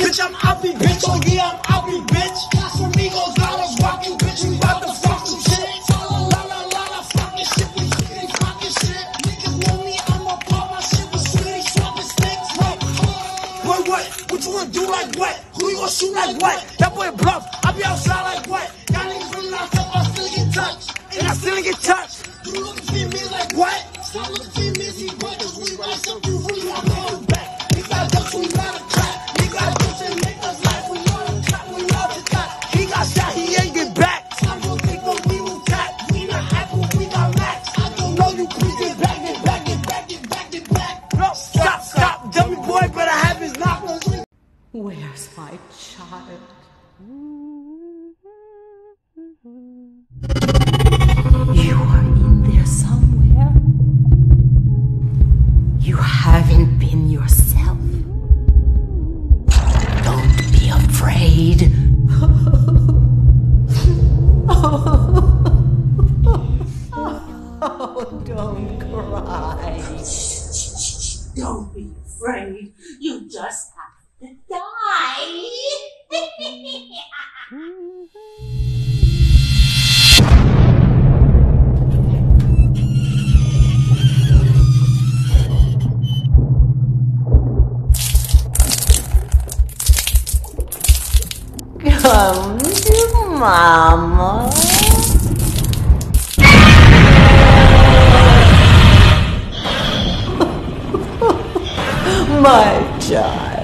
Bitch, I'm outie, bitch. Oh yeah, I'm outie, bitch. Got some amigos, dollars walking, bitch. We about to fuck some shit. La la la la, fucking shit. We fucking shit. Niggas know me, I'ma pop my shit with sweetie, swapping sticks. What? What you wanna do like what? Who you gonna shoot like what? That boy bluff. I be outside like what? Y'all niggas really not tough, I still get touched. And I still get touched. You looking for me like what? Stop looking for me, see what? Cause we like something really want to hold back. We got ducks, we got a clap. We got ducks and make us laugh. We love to clap, we love to clap. He got shot, he ain't get back. Some gon' think but we will tap. We not Apple, we got Max. I don't know you, please get back, get back, get back, get back, get back. No, stop. Dummy boy better have his knockers. Where's my child? You are in there somewhere. You haven't been yourself. Don't be afraid. Oh, don't cry. Don't be afraid. You just have to die. Come to Mama. My child.